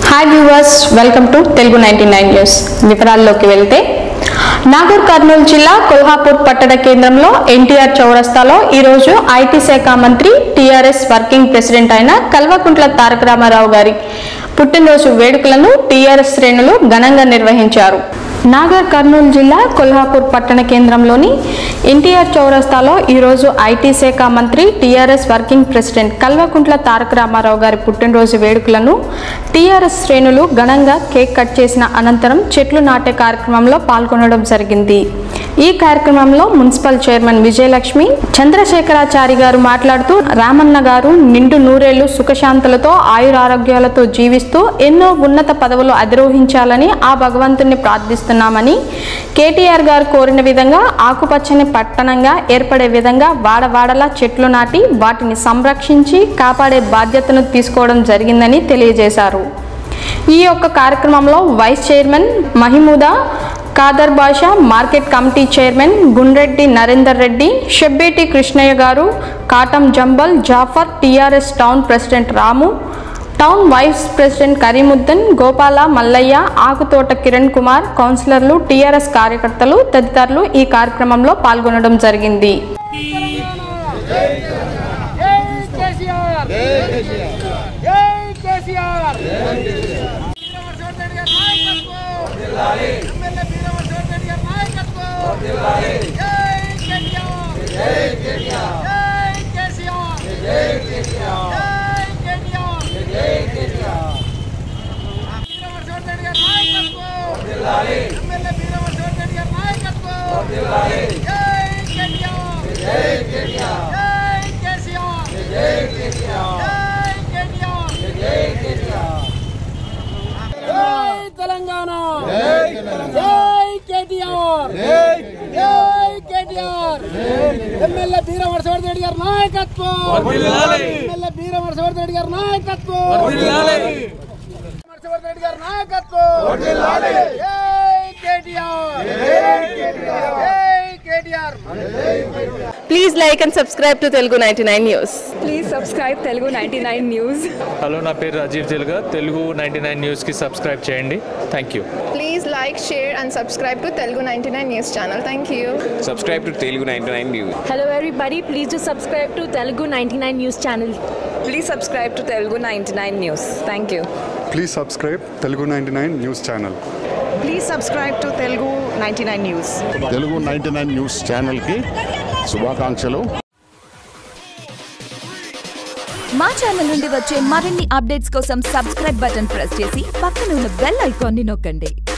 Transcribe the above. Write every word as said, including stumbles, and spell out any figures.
Hi viewers, welcome to Telugu ninety nine news. వివరాల్లోకి వెళ్తే నాగర్ కర్నూలు జిల్లా కొల్హాపూర్ పట్టణ కేంద్రంలో ఎన్టీఆర్ చౌరస్తాలో ఈరోజు ఐటీ శాఖ మంత్రి టీఆర్ఎస్ వర్కింగ్ ప్రెసిడెంట్ అయిన కల్వకుంట్ల తారక రామారావు గారి పుట్టినరోజు వేడుకలను టీఆర్ఎస్ శ్రేణులు ఘనంగా నిర్వహించారు. నాగర్ కర్నూలు జిల్లా కొల్హాపూర్ పట్టణ కేంద్రంలోని ఎన్టీఆర్ చౌరస్తాలో ఈరోజు ఐటీ శాఖ మంత్రి TRS working president Kalvakuntla Taraka Ramarao గారి పుట్టినరోజు వేడుకలను టీఆర్ఎస్ శ్రేణులు ఘనంగా కేక్ కట్ చేసిన అనంతరం చెట్లు నాటే కార్యక్రమంలో పాల్గొనడం జరిగింది. ఈ కార్యక్రమంలో మున్సిపల్ చైర్మన్ విజయలక్ష్మి చంద్రశేఖరాచారి గారు మాట్లాడుతూ రామన్న గారు నిండు నూరేళ్లు సుఖశాంతులతో ఆయురారోగ్యాలతో జీవిస్తూ ఎన్నో ఉన్నత పదవులు అధిరోహించాలని ఆ భగవంతుని ప్రార్థిస్తున్నామని, కేటీఆర్ గారు కోరిన విధంగా ఆకుపచ్చని పట్టణంగా ఏర్పడే విధంగా వాడవాడలా చెట్లు నాటి వాటిని సంరక్షించి కాపాడే బాధ్యతను తీసుకోవడం జరిగిందని తెలియజేశారు. ఈ యొక్క కార్యక్రమంలో vice chairman Mahimooda Khader Basha, market committee chairman Gundreddy Narender Reddy, Shebbeti Krishnaiah గారు, Katam Jambal Jafar, TRS town president Ramu, town vice president Kareemuddin, Gopala, Mallaiah, Akuthota Kiran Kumar, కౌన్సిలర్లు, టీఆర్ఎస్ కార్యకర్తలు తదితరులు ఈ కార్యక్రమంలో పాల్గొనడం జరిగింది. తెలంగాణ జై కేటీఆర్, జై కేటీఆర్. ఎమ్మెల్యే బీర వర్షవర్ధన్ రెడ్డి గారి నాయకత్వం, ఎమ్మెల్యే బీర వర్షవర్ధన్ రెడ్డి గారి నాయకత్వం, వర్షవర్ధన్ రెడ్డి గారి నాయకత్వం. జై కేటీఆర్, జై KTR. Please like and subscribe to Telugu ninety nine News. Please subscribe Telugu ninety nine News. హలో, నా పేరు రాజీవ్ తెలుగా. తెలుగు నైంటీ నైన్ న్యూస్కి సబ్స్క్రైబ్ చేయండి. Thank you. Please like, share and subscribe to Telugu ninety nine News channel. Thank you. Subscribe to Telugu ninety nine News. Hello everybody, please do subscribe to Telugu ninety nine News channel. Please subscribe to Telugu ninety nine News. Thank you. Please subscribe Telugu ninety nine News channel. Please subscribe to Telugu ninety nine News. Telugu ninety nine news ఛానల్కి శుభాకాంక్షలు. మా channel నుండి వచ్చే మరిన్ని updates కోసం subscribe button press చేసి పక్కన ఉన్న బెల్ ఐకాన్ని నొక్కండి.